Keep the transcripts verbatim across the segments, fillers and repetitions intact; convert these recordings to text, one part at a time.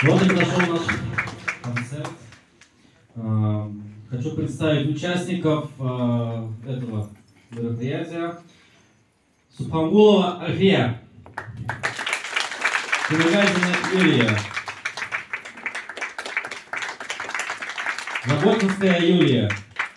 Вот и прошел наш концерт. Хочу представить участников этого мероприятия. Субхангулова Альфия, Тимирязина Юлия, Заботинская Юлия,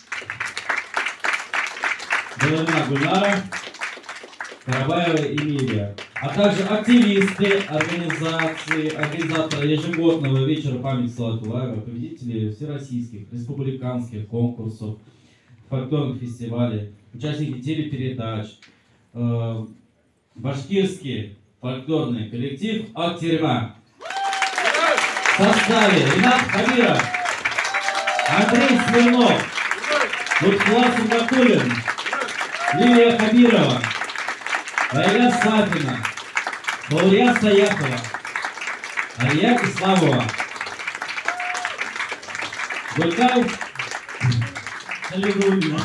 Белорина Гульнара, Карабаева Эмилия, а также активисты организации, организаторы ежегодного вечера памяти Салавата Юлаева, победители всероссийских, республиканских конкурсов, фольклорных фестивалей, участники телепередач, э, башкирский фольклорный коллектив «Актерма». В составе Ринат Хабиров, Андрей Смирнов, Лутфулас Муракулин, Лилия Хабирова, Раиля Сафина, Баурия Саяхова, Ария Исламова, Гулькай Алигулина.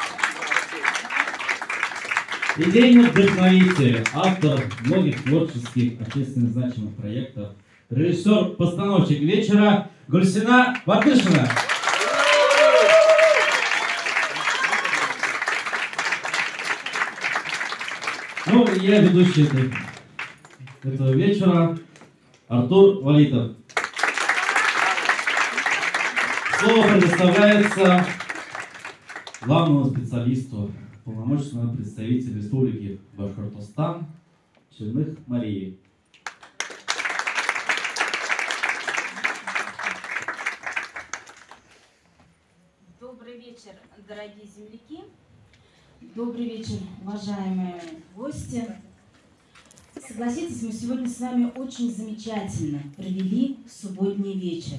Идейный вдохновитель, автор многих творческих, общественно значимых проектов, режиссер, постановщик вечера Гульсина Батышина. Ну, и я ведущий этой, этого вечера Артур Валитов. Слово предоставляется главному специалисту, полномочному представителю Республики Башкортостан Черных Марии. Добрый вечер, дорогие земляки. Добрый вечер, уважаемые гости. Согласитесь, мы сегодня с вами очень замечательно провели субботний вечер.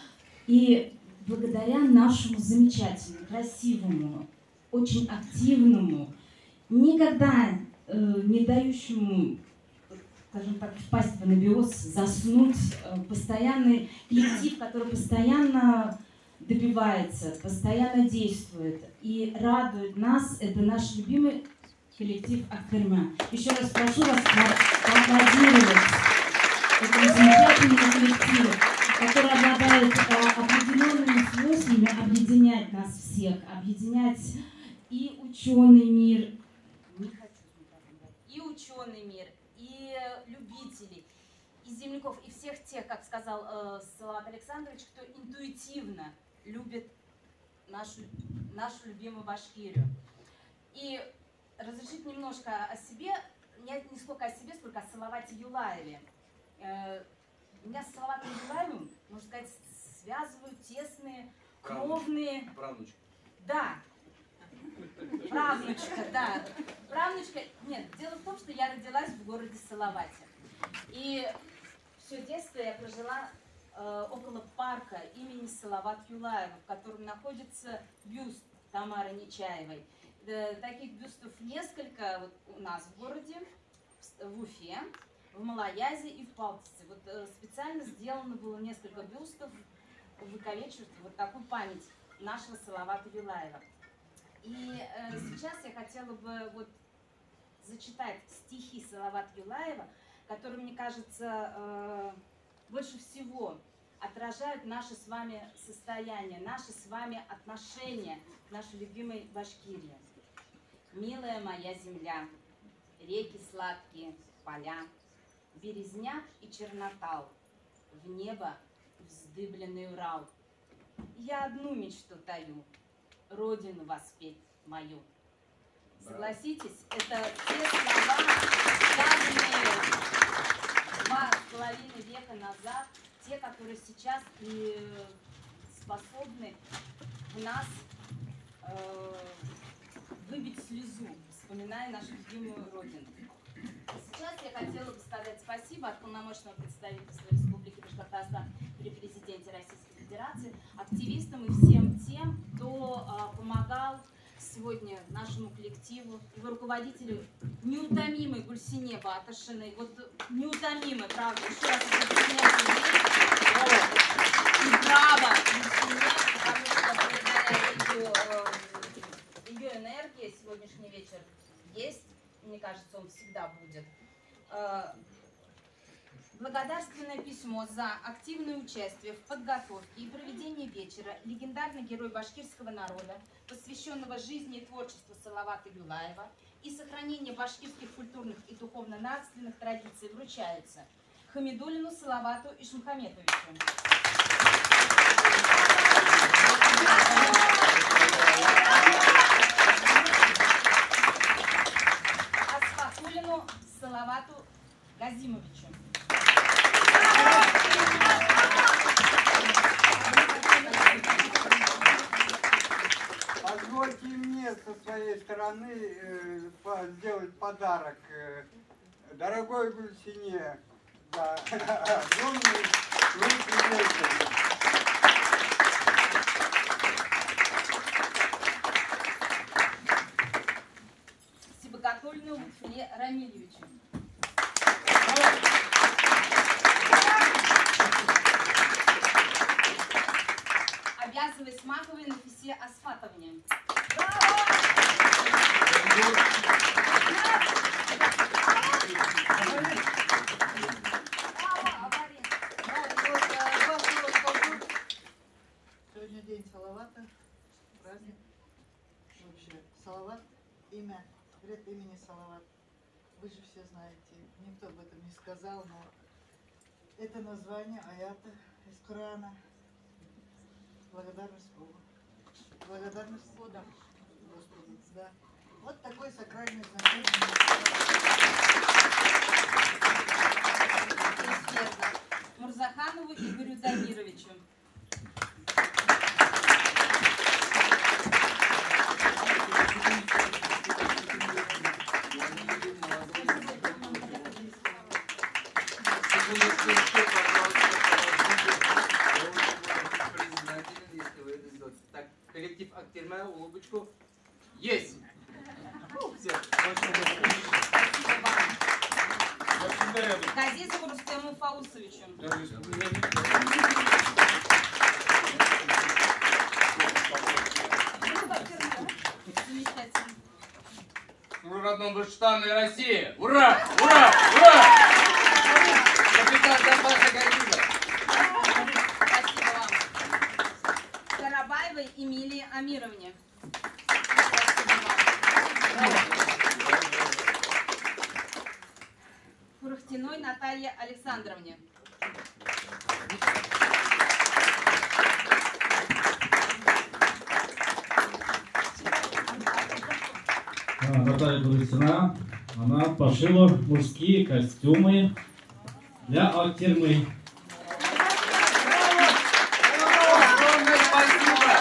И благодаря нашему замечательному, красивому, очень активному, никогда э, не дающему, скажем так, впасть в анабиоз, заснуть, э, постоянный коллектив, который постоянно добивается, постоянно действует и радует нас, это наш любимый коллектив Актерма. Еще раз прошу вас поаплодировать этому замечательному коллективу, который обладает определенными свойствами объединять нас всех, объединять и ученый мир, не хочу, и ученый мир, и любителей, и земляков, и всех тех, как сказал э, Салават Александрович, кто интуитивно любит нашу, нашу любимую Башкирию. И разрешить немножко о себе, не, не сколько о себе, сколько о Салавате Юлаеве. Э, меня с Салаватом Юлаевым, можно сказать, связывают тесные, кровные... Правнучка. Да. Правнучка, да. Правнучка. Нет, дело в том, что я родилась в городе Салавате. И все детство я прожила э, около парка имени Салават Юлаева, в котором находится бюст Тамары Нечаевой. Э, таких бюстов несколько вот у нас в городе, в, в Уфе, в Малаязе и в Палтице. Вот э, специально сделано было несколько бюстов, увековечивать вот такую память нашего Салавата Юлаева. И э, сейчас я хотела бы вот зачитать стихи Салавата Юлаева, которые, мне кажется, э, больше всего отражают наше с вами состояние, наши с вами отношения к нашей любимой Башкирии. Милая моя земля, реки сладкие, поля, березняк и чернотал, в небо вздыбленный Урал. Я одну мечту таю, родину воспеть мою. Согласитесь, это те слова, сказанные два с половиной века назад, те, которые сейчас и способны в нас э, выбить слезу, вспоминая нашу любимую родину. Сейчас я хотела бы сказать спасибо от полномочного представительства Республики Башкортостан при президенте Российской Федерации, активистам и всем тем, кто э, помогал сегодня нашему коллективу, его руководителю неутомимой Гульсине Батышиной, вот неутомимой, правда, еще раз и браво Гульсине, потому что благодаря ее, э, ее энергии сегодняшний вечер есть, мне кажется, он всегда будет. благодарственное письмо за активное участие в подготовке и проведении вечера легендарный герой башкирского народа, посвященного жизни и творчеству Салавата Юлаева и сохранению башкирских культурных и духовно-нравственных традиций вручается Хамидуллину Салавату Ишмухаметовичу, Асфатуллину Салавату Газимовичу, Позвольте мне со своей стороны э, по- сделать подарок э, дорогой Гульсине за огромный труд и деятельность. Сибагатуллину Лутфуле Рамильевичу, Обязывай Смаковой Нафисе Асфатовне, Сегодня день Салавата, праздник. Вообще, Салават, имя, секрет имени Салават. Вы же все знаете, никто об этом не сказал, но это название аята из Корана. Благодарность Богу. Благодарность Богу. Господи, да. Вот такой сакральный значение. Мурзаханову Игорю Дамировичу, Так, коллектив Актирмая, улыбочку. Есть! Все. Газизову Рустему Фаусовичу, замечательно. Ура, родном Башштану и России! Ура! Ура! Ура! Капитан запаса Газизов! Спасибо вам. Карабаевой Эмилии Амировне, Фурахтиной Наталье Александровне, А, Наталья Борисовна, она пошила мужские костюмы для Актирмы. Огромное спасибо!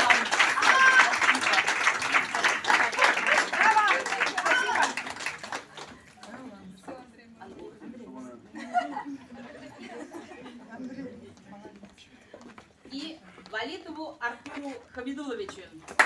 и Валитову Артуру Хамидуловичу,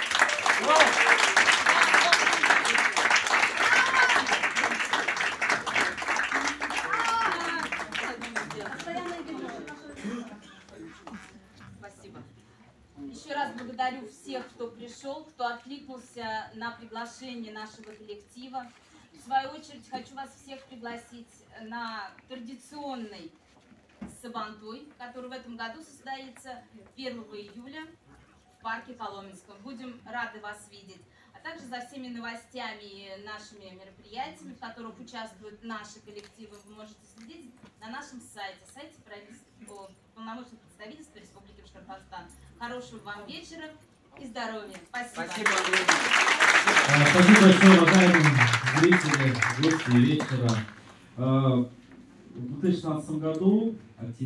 спасибо. Еще раз благодарю всех, кто пришел, кто откликнулся на приглашение нашего коллектива. В свою очередь хочу вас всех пригласить на традиционный Сабантуй, который в этом году состоится первого июля в парке Коломенском. Будем рады вас видеть. А также за всеми новостями и нашими мероприятиями, в которых участвуют наши коллективы, вы можете следить на нашем сайте, сайте правительства, полномочного представительства Республики Башкортостан. Хорошего вам вечера и здоровья. Спасибо. Спасибо, Андрей. А, Спасибо большое, уважаемые зрители, гости вечера. А, В две тысячи шестнадцатом году